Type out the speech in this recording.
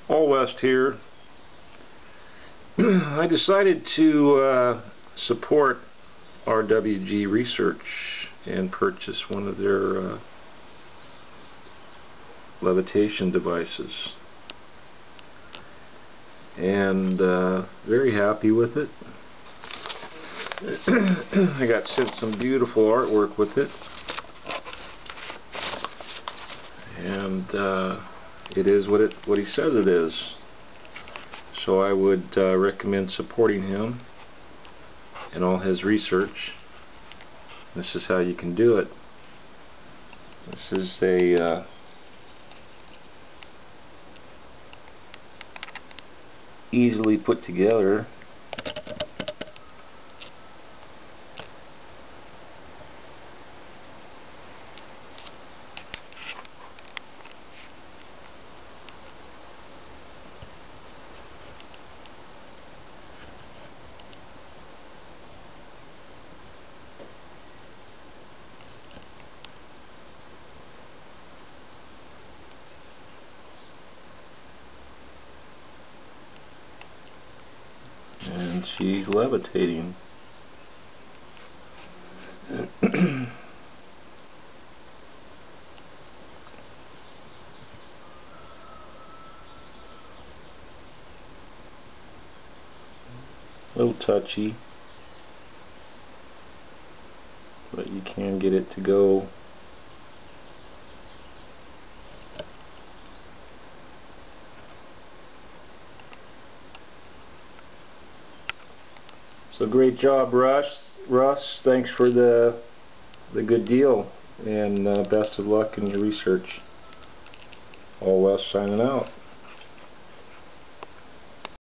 All West here. I decided to support RWG Research and purchase one of their levitation devices, and very happy with it. I got sent some beautiful artwork with it, and it is what he says it is. So I would recommend supporting him and all his research. This is how you can do it. This is a easily put together and she's levitating. A little touchy, but you can get it to go. So great job, Russ. Thanks for the good deal, and best of luck in your research. All West signing out.